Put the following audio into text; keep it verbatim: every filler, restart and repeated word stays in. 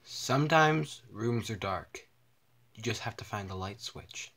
Sometimes rooms are dark. You just have to find the light switch.